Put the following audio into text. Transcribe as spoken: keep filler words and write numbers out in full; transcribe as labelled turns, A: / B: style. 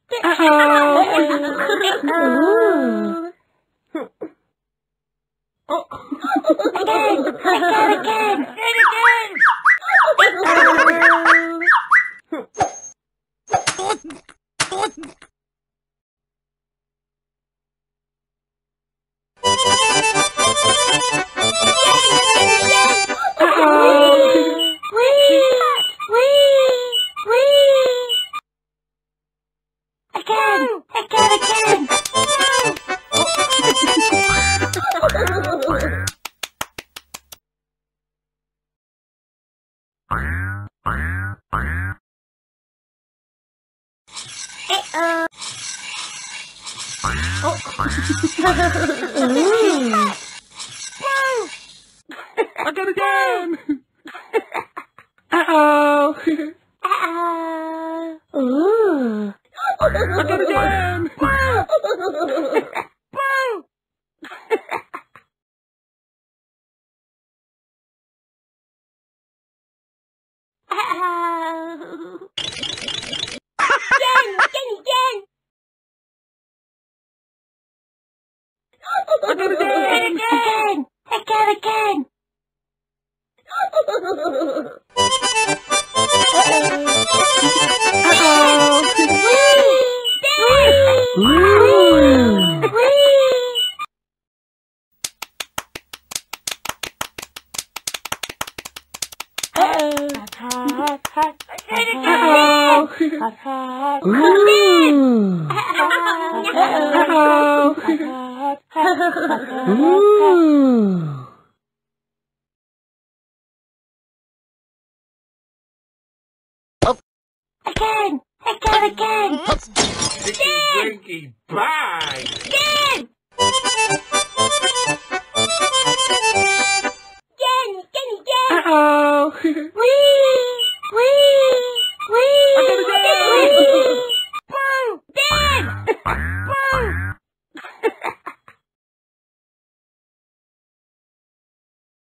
A: Uh-oh. Oh. Again! Again! Again! Again! Again, again! Uh-oh! Uh-oh! Ooh! Again, again! Again! Again, again! Again, again! Again! Again, again! Uh-oh! Again! Again, again!
B: Sticky Winky, bye!
A: Again! Again, again, again!
C: Uh-oh!
A: Whee! Whee! Whee!
C: Again, again!
A: Whee! Boo! Dan!